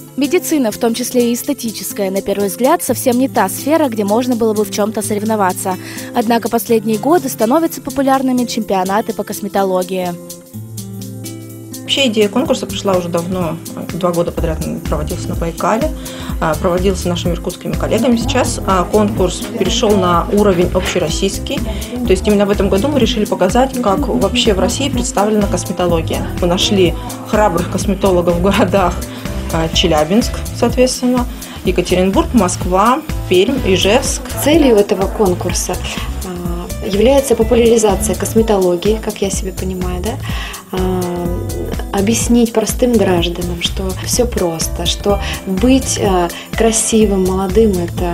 Медицина, в том числе и эстетическая, на первый взгляд, совсем не та сфера, где можно было бы в чем-то соревноваться. Однако последние годы становятся популярными чемпионаты по косметологии. Вообще идея конкурса пришла уже давно, 2 года подряд проводился на Байкале, проводился нашими иркутскими коллегами. Сейчас конкурс перешел на уровень общероссийский, то есть именно в этом году мы решили показать, как вообще в России представлена косметология. Мы нашли храбрых косметологов в городах Челябинск, соответственно, Екатеринбург, Москва, Пермь, Ижевск. Целью этого конкурса является популяризация косметологии, как я себе понимаю, да? Объяснить простым гражданам, что все просто, что быть красивым, молодым – это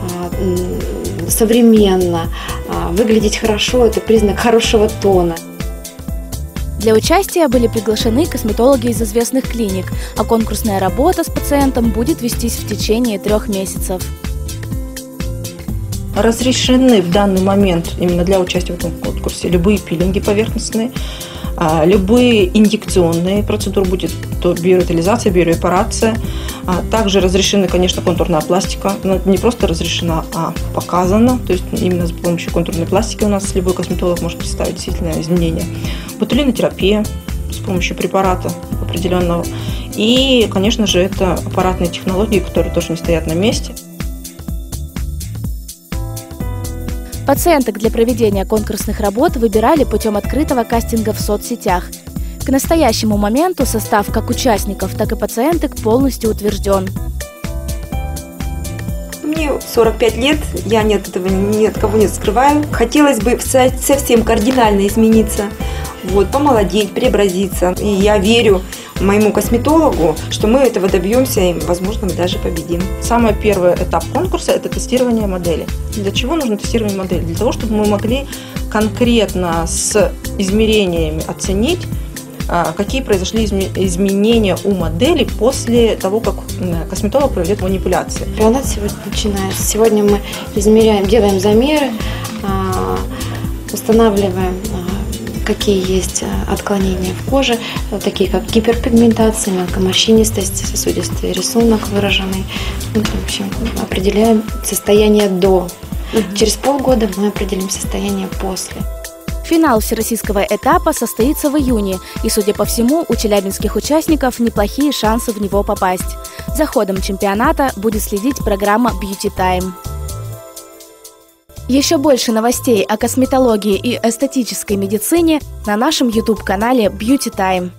современно, выглядеть хорошо – это признак хорошего тона. Для участия были приглашены косметологи из известных клиник, а конкурсная работа с пациентом будет вестись в течение 3 месяцев. Разрешены в данный момент именно для участия в этом конкурсе любые пилинги поверхностные, любые инъекционные процедуры, будет то биоревитализация, биорепарация. Также разрешены, конечно, контурная пластика. Она не просто разрешена, а показана. То есть именно с помощью контурной пластики у нас любой косметолог может представить действительно изменения. Ботулинотерапия с помощью препарата определенного. И, конечно же, это аппаратные технологии, которые тоже не стоят на месте. Пациенток для проведения конкурсных работ выбирали путем открытого кастинга в соцсетях. К настоящему моменту состав как участников, так и пациенток полностью утвержден. Мне 45 лет, я ни от кого не скрываю. Хотелось бы совсем кардинально измениться, помолодеть, преобразиться. И я верю моему косметологу, что мы этого добьемся и, возможно, мы даже победим. Самый первый этап конкурса – это тестирование модели. Для чего нужно тестирование модели? Для того, чтобы мы могли конкретно с измерениями оценить, какие произошли изменения у модели после того, как косметолог проведет манипуляции. Чемпионат сегодня начинается. Сегодня мы измеряем, делаем замеры, устанавливаем, какие есть отклонения в коже, такие как гиперпигментация, мелкоморщинистость, сосудистый рисунок выраженный. В общем, определяем состояние до. Через полгода мы определим состояние после. Финал всероссийского этапа состоится в июне, и, судя по всему, у челябинских участников неплохие шансы в него попасть. За ходом чемпионата будет следить программа Beauty Time. Еще больше новостей о косметологии и эстетической медицине на нашем YouTube-канале Beauty Time.